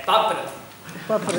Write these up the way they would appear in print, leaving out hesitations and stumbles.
Papret. Papret.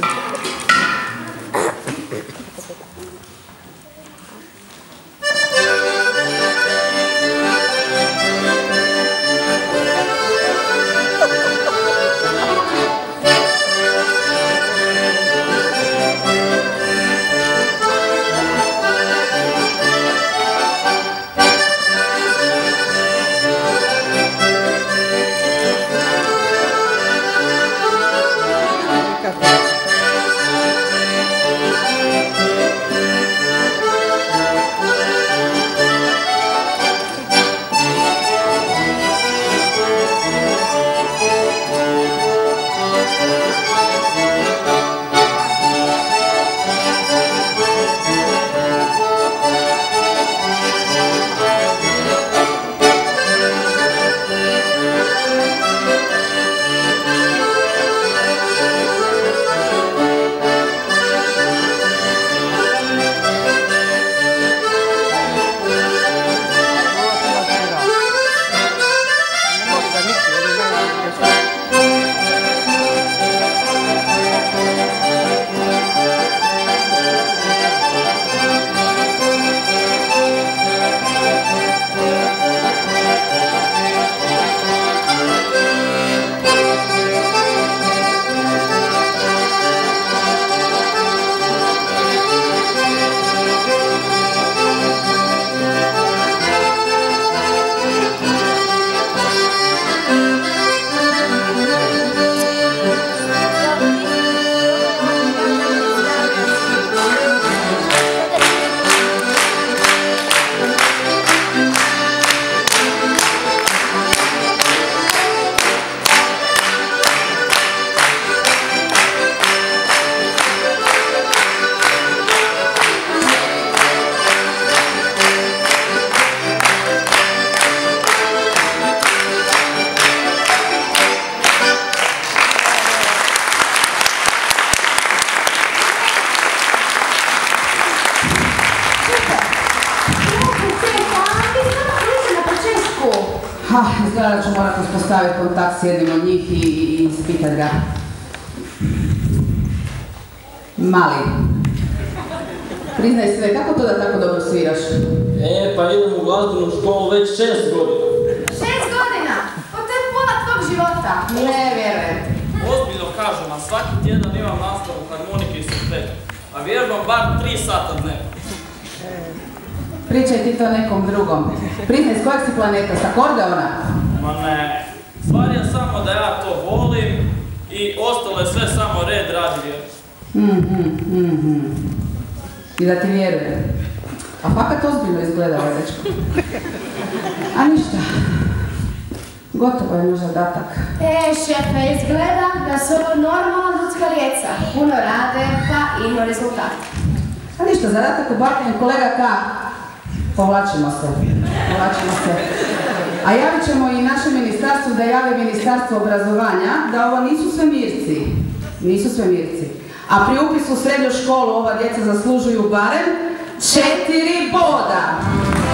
Izgleda da ću morati uspostaviti kontakt s jednim od njih i ispitat ga. Mali, priznaj sve, kako to da tako dobro sviraš? Pa idem u glazbenu školu već 6 godina. 6 godina? Pa to je pola tvog života. Ne vjerujem. Ozbiljno kažem, a svaki tjedan imam nastavu harmonike i solfeđa. A vjerujem bar 3 sata dnevno. Pričaj ti to nekom drugom. Priznaj, s kojeg si planeta, s akordeona? Ma ne, stvar je samo da ja to volim i ostalo je sve samo red radi vjerujem. I da ti vjerujem. A fakat ozbiljno izgleda, dečko. A ništa. Gotovo je naš zadatak. Šefe, izgleda da su ovo normalna ljudska djeca. Puno rade, pa ima rezultat. A ništa, zadatak obavljen kolega K. Povlačimo se. A javit ćemo i našem ministarstvu da jave Ministarstvo obrazovanja da ovo nisu sve mirci. A pri upisu u srednju školu ova djeca zaslužuju barem 4 boda.